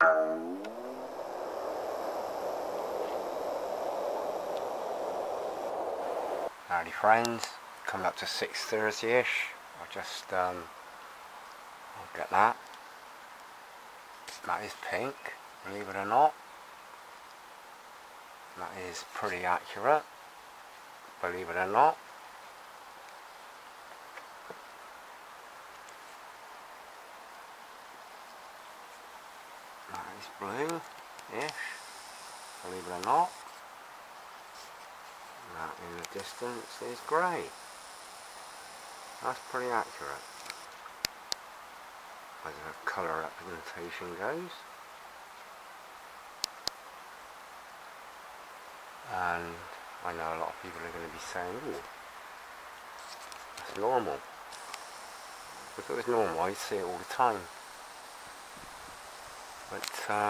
Howdy friends, coming up to 6:30ish. I'll just I'll get that. That is pink, believe it or not. That is pretty accurate, believe it or not. That is blue-ish, believe it or not. That in the distance is grey. That's pretty accurate as a colour representation goes. And I know a lot of people are going to be saying, "Ooh, that's normal." If it was normal, I'd see it all the time. But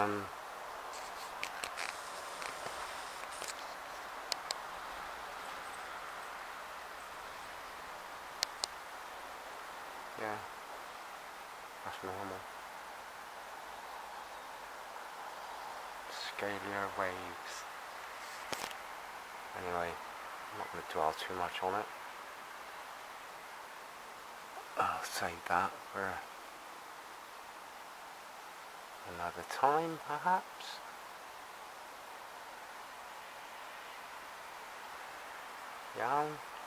yeah, that's normal. Scalar waves. Anyway, I'm not going to dwell too much on it. I'll save that for another time, perhaps. Yeah.